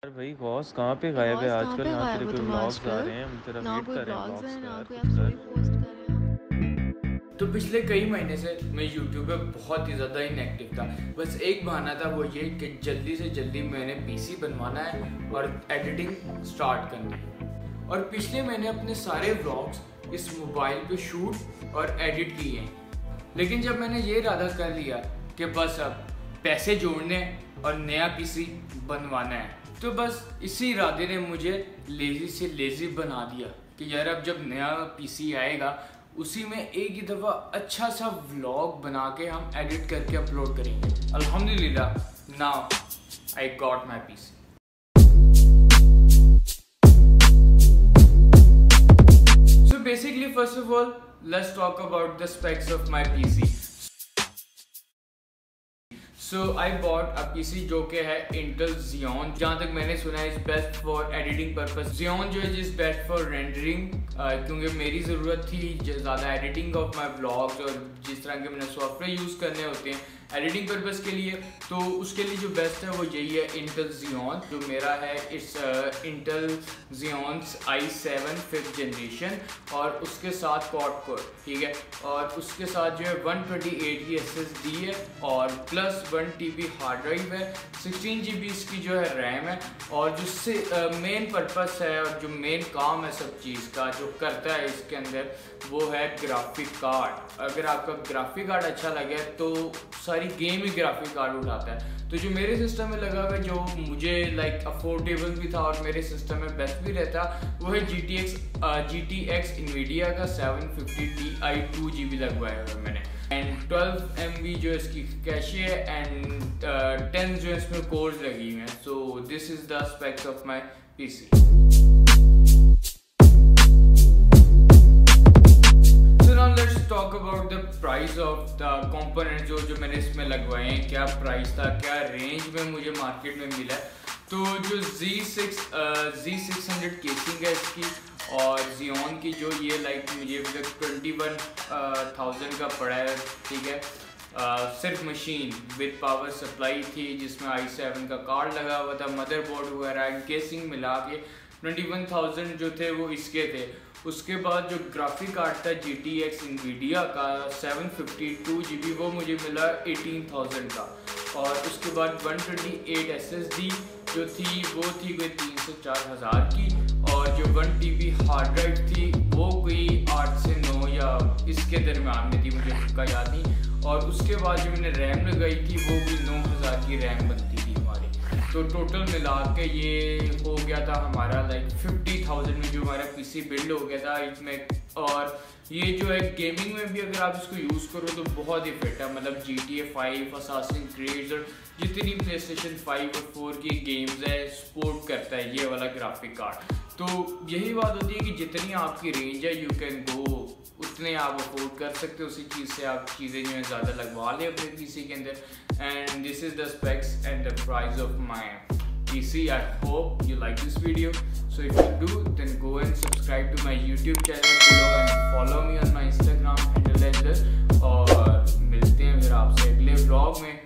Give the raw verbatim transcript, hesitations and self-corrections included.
यार भाई बॉस कहाँ पे गायब है बॉस कहाँ आजकल? पे ना गायब तेरे हो कोई तुम व्लॉग्स आ आजकल। रहे हैं, हम तेरा ना वेट कोई कर रहे हैं ब्लॉग्स व्लॉग्स हैं का। ना यार कोई कुछ आप स्टोरी कर। पोस्ट कर रहे हो। तो पिछले कई महीने से मैं यूट्यूब पे बहुत ही ज़्यादा इनएक्टिव था। बस एक बहाना था, वो ये कि जल्दी से जल्दी मैंने पीसी बनवाना है और एडिटिंग स्टार्ट करनी है। और पिछले महीने अपने सारे व्लॉग्स इस मोबाइल पे शूट और एडिट किए हैं। लेकिन जब मैंने ये इरादा कर लिया कि बस अब पैसे जोड़ने और नया पीसी बनवाना है, तो बस इसी इरादे ने मुझे लेज़ी से लेज़ी बना दिया कि यार अब जब नया पीसी आएगा उसी में एक ही दफ़ा अच्छा सा व्लॉग बना के हम एडिट करके अपलोड करेंगे। अल्हम्दुलिल्लाह now I got my PC. So basically, first of all, let's talk about the specs of my P C. So I bought a P C जो कि है Intel Xeon। जहाँ तक मैंने सुना है is best for editing purpose. Xeon जो है इज बेस्ट फॉर रेंडरिंग, क्योंकि मेरी ज़रूरत थी ज़्यादा एडिटिंग ऑफ माई व्लॉग्स और जिस तरह के मैंने सॉफ्टवेयर यूज़ करने होते हैं एडिटिंग पर्पस के लिए, तो उसके लिए जो बेस्ट है वो यही है Intel Xeon। जो मेरा है it's Intel Xeon i seven fifth generation और उसके साथ क्वाड कोर, ठीक है। और उसके साथ जो है वन ट्वेंटी एट की एस एस डी है और plus one T B hard drive है, सिक्सटीन जी बी इसकी जो है रैम है। और जो मेन पर्पस है और जो मेन काम है सब चीज़ का जो करता है इसके अंदर वो है ग्राफिक कार्ड। अगर आपका ग्राफिक कार्ड अच्छा लगे तो सारी गेम ही ग्राफिक कार्ड उठाता है। तो जो मेरे सिस्टम में लगा हुआ है, जो मुझे लाइक अफोर्डेबल भी था और मेरे सिस्टम में बेस्ट भी रहता, वो है G T X G T X Nvidia का seven fifty T I two G B लगवाया हुआ है मैंने। एंड ट्वेल्व एम बी जो इसकी कैशे है एंड टेन जो इसमें कोर्स लगी हुई हैं। So this is the specs of my P C. Talk about the price of the component जो जो मैंने इसमें लगवाए हैं, क्या प्राइस था, क्या रेंज में मुझे मार्केट में मिला। तो जो Z six Z six hundred casing है इसकी और Xeon की जो ये लाइक मुझे ट्वेंटी वन थाउजेंड का पड़ा है, ठीक है। uh, सिर्फ मशीन विद पावर सप्लाई थी जिसमें आई सेवन का कार्ड लगा हुआ था, मदरबोर्ड वगैरह केसिंग मिला के ट्वेंटी वन थाउजेंड जो थे वो इसके थे। उसके बाद जो ग्राफिक कार्ड था जी टी एक्स इनवीडिया का seven fifty two G B वो मुझे मिला एटीन थाउजेंड का। और उसके बाद one twenty eight S S D जो थी वो थी कोई तीन से चार हज़ार की। और जो one T B hard drive थी वो कोई आठ से नौ या इसके दरमियान में थी, मुझे उसका याद नहीं। और उसके बाद जो मैंने रैम लगाई थी वो भी नौ हज़ार की रैम बनती थी हमारी। तो टोटल मिला के ये हो गया था हमारा लाइक फिफ्टी थाउजेंड में जो हमारा पीसी बिल्ड हो गया था इसमें। और ये जो है गेमिंग में भी अगर आप इसको यूज़ करो तो बहुत ही फिट है, मतलब G T A five, Assassin Creed और जितनी प्ले स्टेशन फाइव और फोर की गेम्स है सपोर्ट करता है ये वाला ग्राफिक कार्ड। तो यही बात होती है कि जितनी आपकी रेंज है यू कैन गो, उतने आप अफोर्ड कर सकते हो, उसी चीज़ से आप चीज़ें जो है ज़्यादा लगवा लें अपने पीसी के अंदर। And this is the specs and the price of my P C. I hope you like this video. So if you do, then go and subscribe to my YouTube channel below and follow me on my Instagram handle as well. और मिलते हैं फिर आपसे अगले vlog में।